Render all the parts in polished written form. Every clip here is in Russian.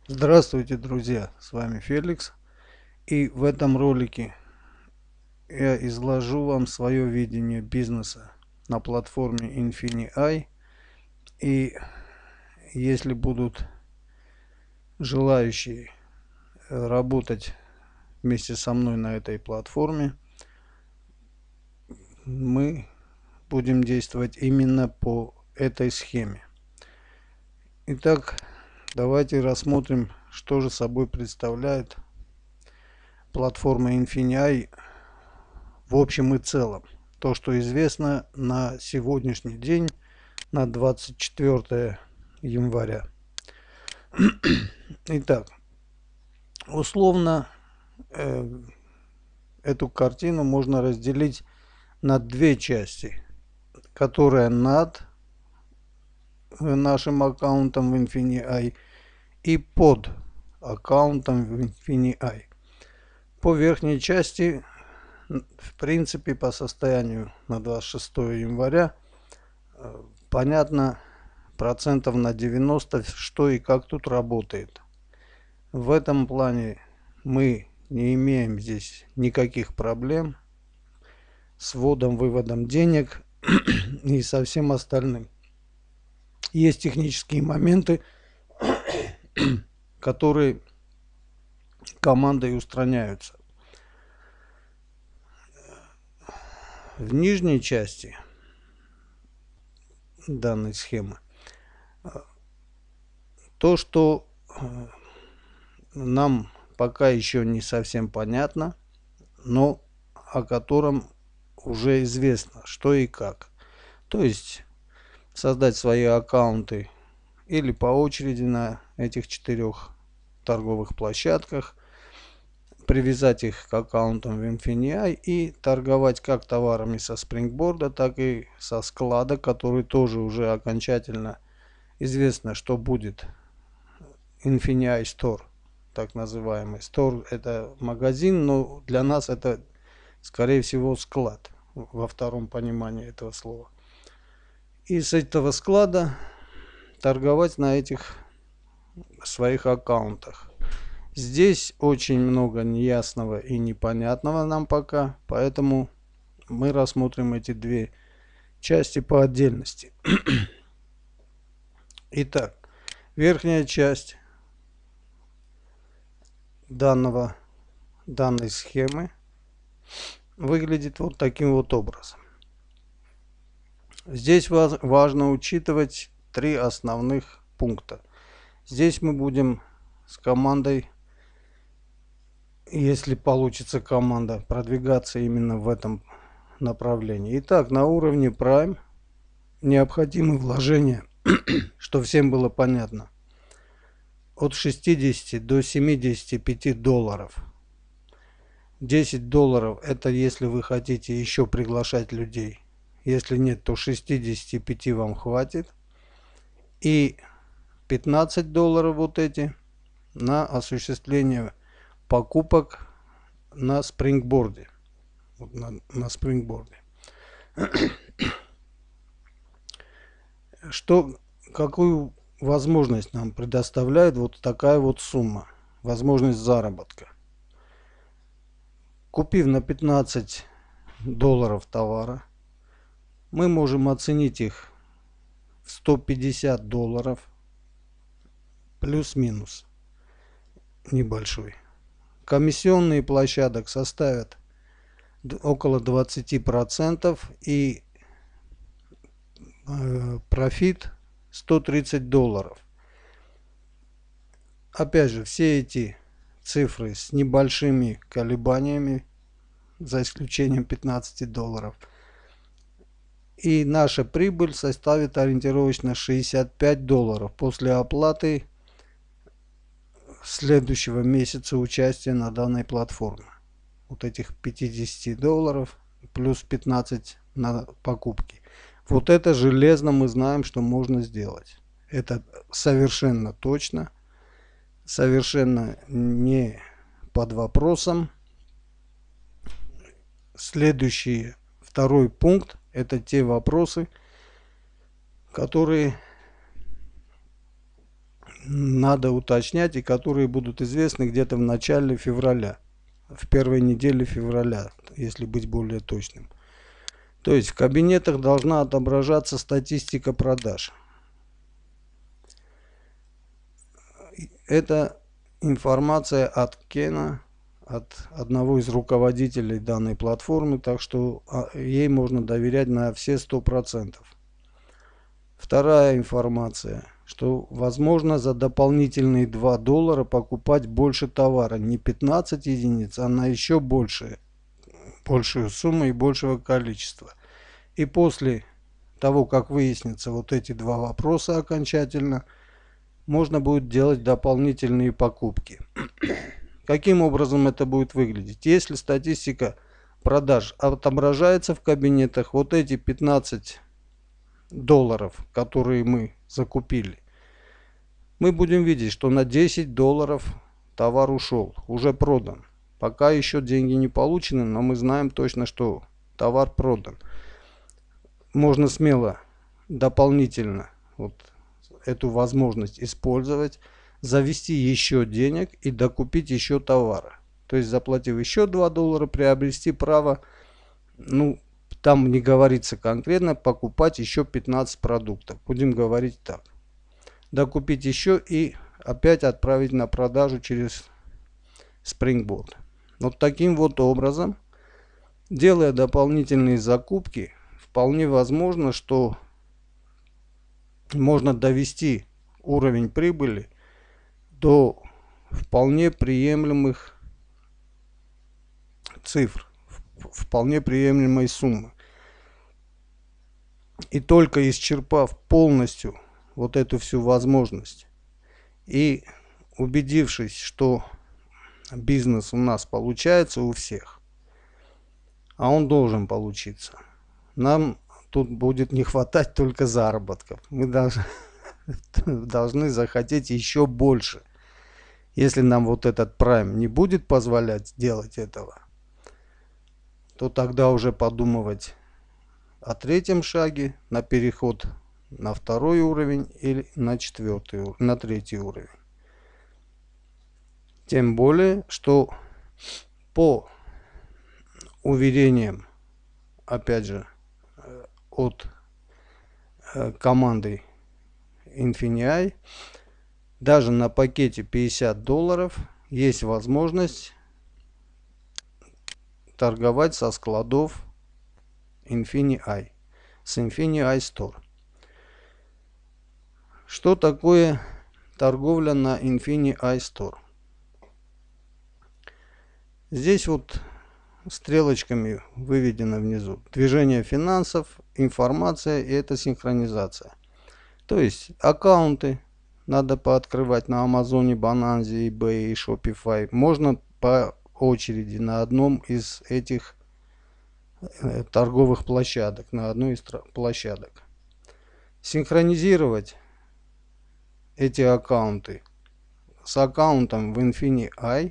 Здравствуйте, друзья! С вами Феликс. И в этом ролике я изложу вам свое видение бизнеса на платформе InfiniEye. И если будут желающие работать вместе со мной на этой платформе, мы будем действовать именно по этой схеме. Итак, давайте рассмотрим, что же собой представляет платформа InfiniEye в общем и целом. То, что известно на сегодняшний день, на 24 января. Итак, условно эту картину можно разделить на две части, которая над нашим аккаунтом в InfiniEye и под аккаунтом в InfiniEye. По верхней части, в принципе, по состоянию на 26 января, понятно процентов на 90, что и как тут работает. В этом плане мы не имеем здесь никаких проблем с вводом-выводом денег и со всем остальным. Есть технические моменты, которые командой устраняются. В нижней части данной схемы то, что нам пока еще не совсем понятно, но о котором уже известно, что и как. То есть создать свои аккаунты или по очереди на этих 4 торговых площадках, привязать их к аккаунтам в InfiniEye и торговать как товарами со спрингборда, так и со склада, который тоже уже окончательно известно, что будет InfiniEye Store, так называемый. Store — это магазин, но для нас это, скорее всего, склад во втором понимании этого слова. И с этого склада торговать на этих своих аккаунтах. Здесь очень много неясного и непонятного нам пока, поэтому мы рассмотрим эти две части по отдельности. Итак, верхняя часть данной схемы выглядит вот таким вот образом. Здесь важно учитывать 3 основных пункта. Здесь мы будем с командой, если получится команда, продвигаться именно в этом направлении. Итак, на уровне Prime необходимы вложения, что всем было понятно, от 60 до 75 долларов. 10 долларов — это если вы хотите еще приглашать людей. Если нет, то 65 вам хватит. И 15 долларов вот эти на осуществление покупок на спрингборде. Вот на спрингборде. Какую возможность нам предоставляет вот такая вот сумма? Возможность заработка. Купив на 15 долларов товара, мы можем оценить их в 150 долларов плюс-минус небольшой. Комиссионные площадок составят около 20% и профит 130 долларов. Опять же, все эти цифры с небольшими колебаниями, за исключением 15 долларов. И наша прибыль составит ориентировочно 65 долларов после оплаты следующего месяца участия на данной платформе. Вот этих 50 долларов плюс 15 на покупки. Вот это железно мы знаем, что можно сделать. Это совершенно точно, совершенно не под вопросом. Следующий, второй пункт — это те вопросы, которые надо уточнять и которые будут известны где-то в начале февраля, в первой неделе февраля, если быть более точным. То есть в кабинетах должна отображаться статистика продаж. Это информация от Кена, от одного из руководителей данной платформы, так что ей можно доверять на все 100%. Вторая информация, что возможно за дополнительные $2 покупать больше товара, не 15 единиц, а на еще большую сумму и большего количества. И после того, как выяснятся вот эти два вопроса окончательно, можно будет делать дополнительные покупки. Каким образом это будет выглядеть? Если статистика продаж отображается в кабинетах, вот эти $15, которые мы закупили, мы будем видеть, что на $10 товар ушел, уже продан. Пока еще деньги не получены, но мы знаем точно, что товар продан. Можно смело дополнительно вот эту возможность использовать, завести еще денег и докупить еще товара. То есть, заплатив еще $2, приобрести право, там не говорится конкретно, покупать еще 15 продуктов. Будем говорить так. Докупить еще и опять отправить на продажу через Springboard. Вот таким вот образом, делая дополнительные закупки, вполне возможно, что можно довести уровень прибыли до вполне приемлемых цифр, вполне приемлемой суммы. И только исчерпав полностью вот эту всю возможность и убедившись, что бизнес у нас получается у всех, а он должен получиться, нам тут будет не хватать только заработков. Мы должны захотеть еще больше. Если нам вот этот Prime не будет позволять делать этого, то тогда уже подумывать о третьем шаге, на переход на второй уровень или на третий уровень. Тем более, что по уверениям, опять же, от команды Infinii, даже на пакете $50 есть возможность торговать со складов Infinii, с Infinii Store. Что такое торговля на Infinii Store? Здесь вот стрелочками выведено внизу движение финансов, информация, и это синхронизация. То есть аккаунты надо пооткрывать на Амазоне, Bonanza, eBay и Shopify. Можно по очереди на одном из этих торговых площадок, на одной из площадок. Синхронизировать эти аккаунты с аккаунтом в Infinii.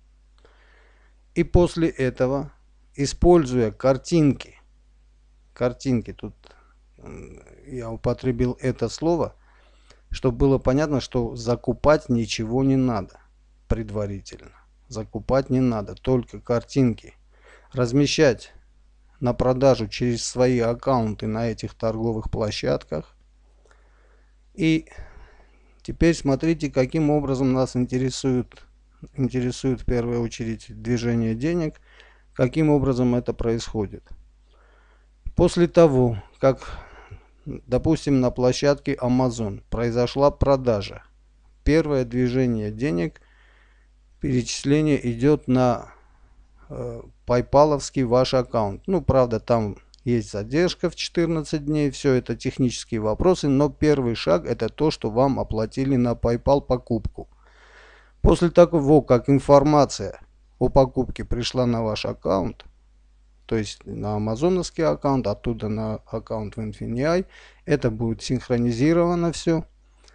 И после этого, используя картинки, тут я употребил это слово, чтобы было понятно, что закупать ничего не надо предварительно. Закупать не надо, только картинки. Размещать на продажу через свои аккаунты на этих торговых площадках. И теперь смотрите, каким образом нас интересует в первую очередь движение денег, каким образом это происходит. После того, как, допустим, на площадке Amazon произошла продажа, первое движение денег, перечисление идет на PayPal-овский ваш аккаунт. Правда, там есть задержка в 14 дней, все это технические вопросы, но первый шаг — это то, что вам оплатили на PayPal покупку. После того, как информация о покупке пришла на ваш аккаунт, то есть на амазоновский аккаунт, оттуда на аккаунт в Infinii, это будет синхронизировано все.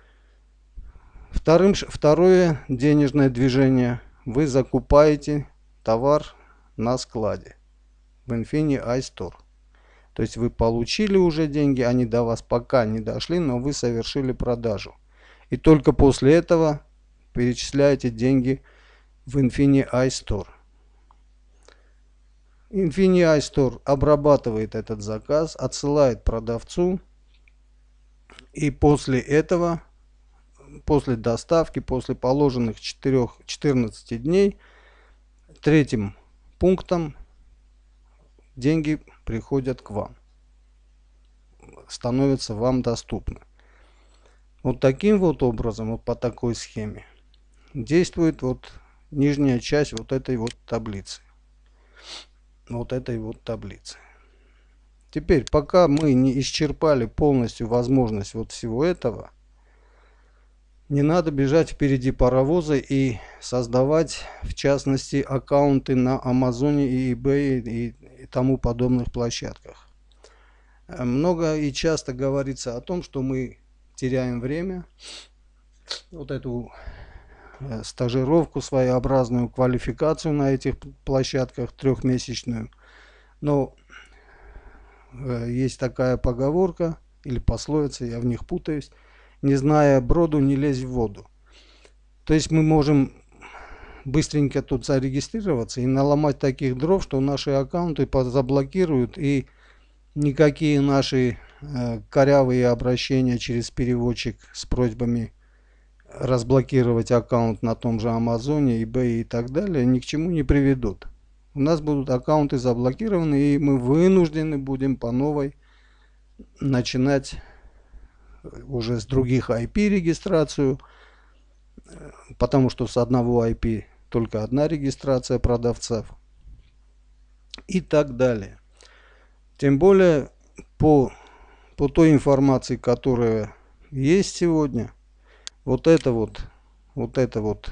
Второе денежное движение. Вы закупаете товар на складе в Infinii Store. То есть вы получили уже деньги, они до вас пока не дошли, но вы совершили продажу. И только после этого перечисляете деньги в Infinity iStore. Infinity iStore обрабатывает этот заказ, отсылает продавцу, и после этого, после доставки, после положенных 14 дней, третьим пунктом деньги приходят к вам, становятся вам доступны. Вот таким вот образом, вот по такой схеме действует вот нижняя часть вот этой вот таблицы. Теперь, пока мы не исчерпали полностью возможность вот всего этого, не надо бежать впереди паровоза и создавать, в частности, аккаунты на Амазоне и eBay и тому подобных площадках. Много и часто говорится о том, что мы теряем время, вот эту стажировку, своеобразную квалификацию на этих площадках трехмесячную. Но есть такая поговорка или пословица, я в них путаюсь: не зная броду, не лезь в воду. То есть мы можем быстренько тут зарегистрироваться и наломать таких дров, что наши аккаунты заблокируют, и никакие наши корявые обращения через переводчик с просьбами разблокировать аккаунт на том же Амазоне, eBay и так далее ни к чему не приведут. У нас будут аккаунты заблокированы, и мы вынуждены будем по новой начинать уже с других IP регистрацию, потому что с одного IP только одна регистрация продавцов и так далее. Тем более по той информации, которая есть сегодня, вот эта вот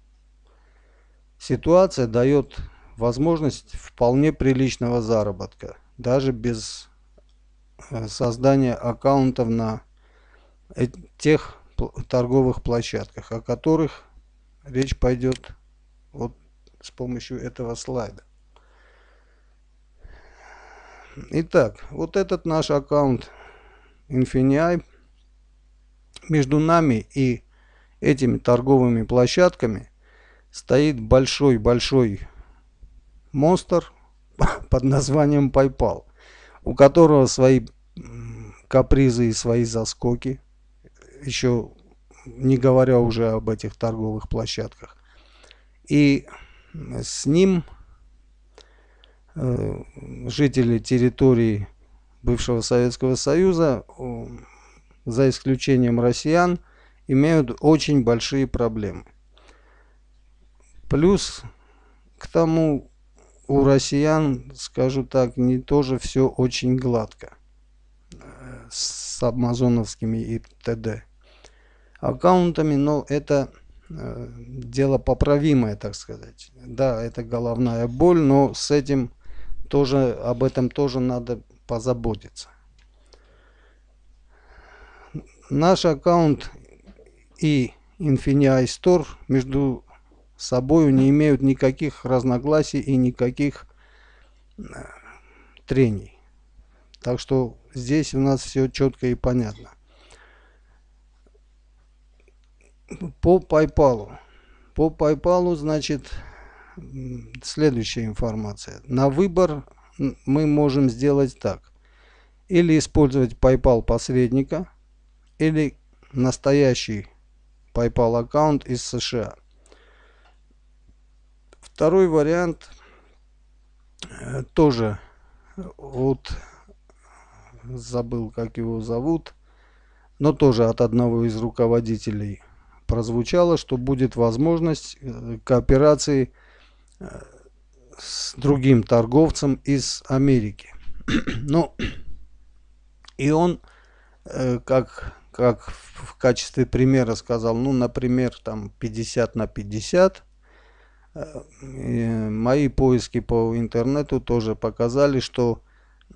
ситуация дает возможность вполне приличного заработка, даже без создания аккаунтов на тех торговых площадках, о которых речь пойдет вот с помощью этого слайда. Итак, вот этот наш аккаунт Infinity. Между нами и этими торговыми площадками стоит большой монстр под названием PayPal, у которого свои капризы и свои заскоки, еще не говоря уже об этих торговых площадках. И с ним жители территории бывшего Советского Союза, за исключением россиян, имеют очень большие проблемы. Плюс к тому, у россиян, скажу так, не тоже все очень гладко с амазоновскими и т.д. аккаунтами, но это дело поправимое, так сказать. Да, это головная боль, но с этим тоже, об этом тоже надо позаботиться. Наш аккаунт и Infinity iStore между собой не имеют никаких разногласий и никаких трений. Так что здесь у нас все четко и понятно. По PayPal. По PayPal, значит, следующая информация. На выбор мы можем сделать так. Или использовать PayPal посредника, или настоящий PayPal аккаунт из США. Второй вариант тоже от, забыл, как его зовут, но тоже от одного из руководителей прозвучало, что будет возможность кооперации с другим торговцем из Америки. Ну, и он, как в качестве примера сказал, ну, например, там 50 на 50. Мои поиски по интернету тоже показали, что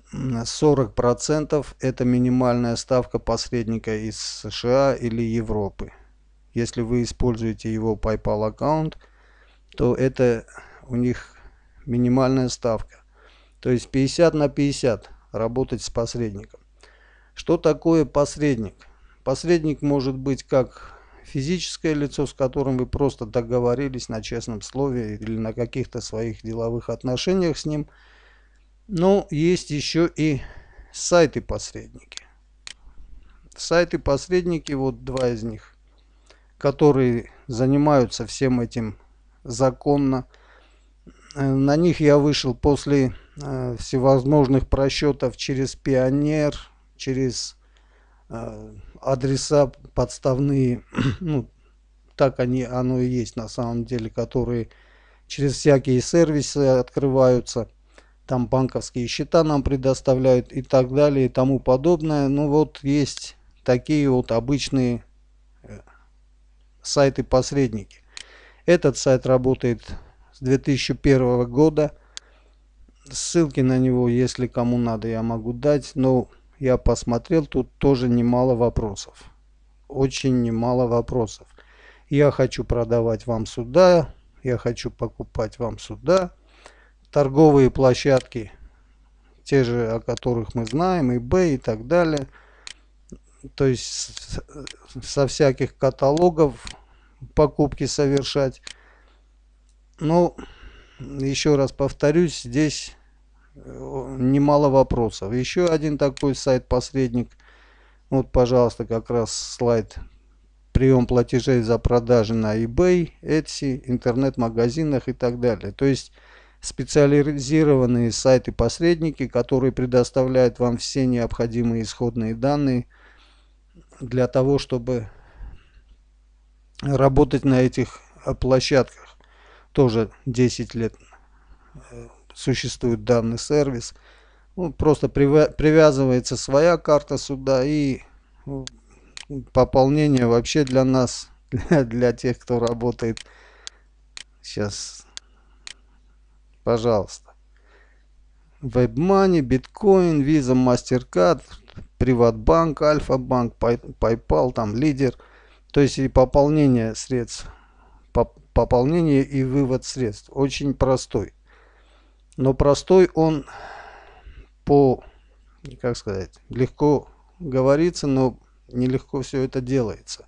40% это минимальная ставка посредника из США или Европы. Если вы используете его PayPal аккаунт, то это у них минимальная ставка. То есть 50 на 50 работать с посредником. Что такое посредник? Посредник может быть как физическое лицо, с которым вы просто договорились на честном слове или на каких-то своих деловых отношениях с ним. Но есть еще и сайты-посредники. Сайты-посредники, вот два из них, которые занимаются всем этим законно. На них я вышел после всевозможных просчетов через Пионер, через адреса подставные, ну, так оно и есть на самом деле, которые через всякие сервисы открываются, там банковские счета нам предоставляют и так далее и тому подобное. Ну вот есть такие вот обычные сайты-посредники. Этот сайт работает с 2001 года. Ссылки на него, если кому надо, я могу дать. Но я посмотрел, тут тоже немало вопросов. Очень немало вопросов. Я хочу продавать вам сюда. Я хочу покупать вам сюда. Торговые площадки, те же, о которых мы знаем, eBay и так далее. То есть со всяких каталогов покупки совершать. Но еще раз повторюсь, здесь немало вопросов. Еще один такой сайт-посредник. Вот, пожалуйста, как раз слайд. Прием платежей за продажи на eBay, Etsy, интернет-магазинах и так далее. То есть специализированные сайты-посредники, которые предоставляют вам все необходимые исходные данные для того, чтобы работать на этих площадках. Тоже 10 лет существует данный сервис. Ну, просто привязывается своя карта сюда, и пополнение вообще для нас, для тех, кто работает. Сейчас, пожалуйста. WebMoney, Bitcoin, Visa, MasterCard, Приватбанк, Альфа-банк, PayPal, там лидер. То есть и пополнение средств, пополнение и вывод средств. Очень простой. Но простой он как сказать, легко говорится, но нелегко все это делается.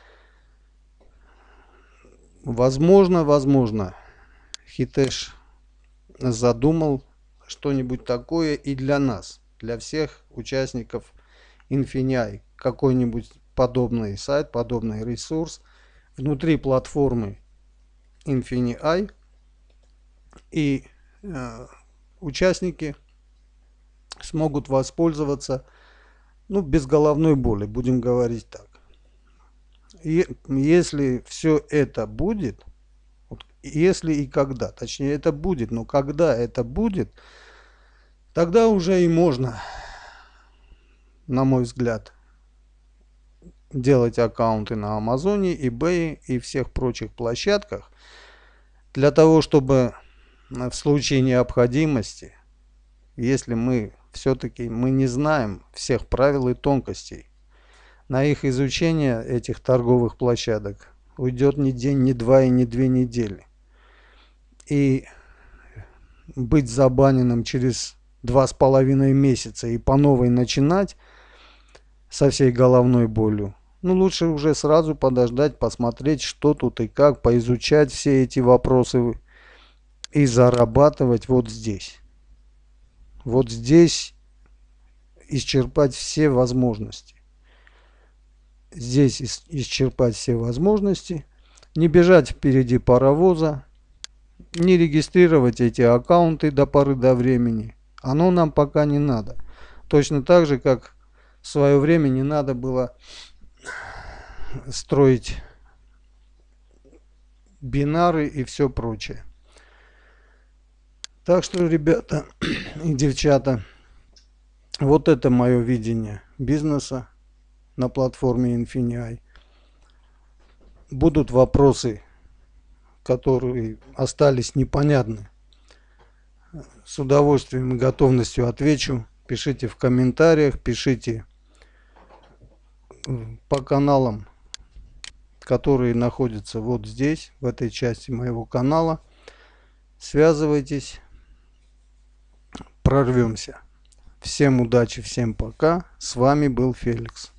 Возможно, Hitesh задумал что-нибудь такое и для нас, для всех участников Infinii, какой-нибудь подобный сайт, подобный ресурс внутри платформы Infinii, и участники смогут воспользоваться, ну, без головной боли, будем говорить так. И если все это будет, если и когда, точнее это будет, но когда это будет, тогда уже и можно, на мой взгляд, делать аккаунты на Амазоне, eBay и всех прочих площадках, для того, чтобы в случае необходимости, если мы все-таки не знаем всех правил и тонкостей, на их изучение этих торговых площадок уйдет не день, не два и не 2 недели. И быть забаненным через 2,5 месяца и по новой начинать со всей головной болью, ну, лучше уже сразу подождать, посмотреть, что тут и как, поизучать все эти вопросы и зарабатывать вот здесь. Вот здесь исчерпать все возможности. Здесь исчерпать все возможности. Не бежать впереди паровоза. Не регистрировать эти аккаунты до поры до времени. Оно нам пока не надо. Точно так же, как в свое время не надо было строить бинары и все прочее. Так что, ребята и девчата, вот это мое видение бизнеса на платформе Infinii. Будут вопросы, которые остались непонятны, с удовольствием и готовностью отвечу. Пишите в комментариях, пишите по каналам, которые находятся вот здесь, в этой части моего канала. Связывайтесь, прорвемся. Всем удачи, всем пока. С вами был Феликс.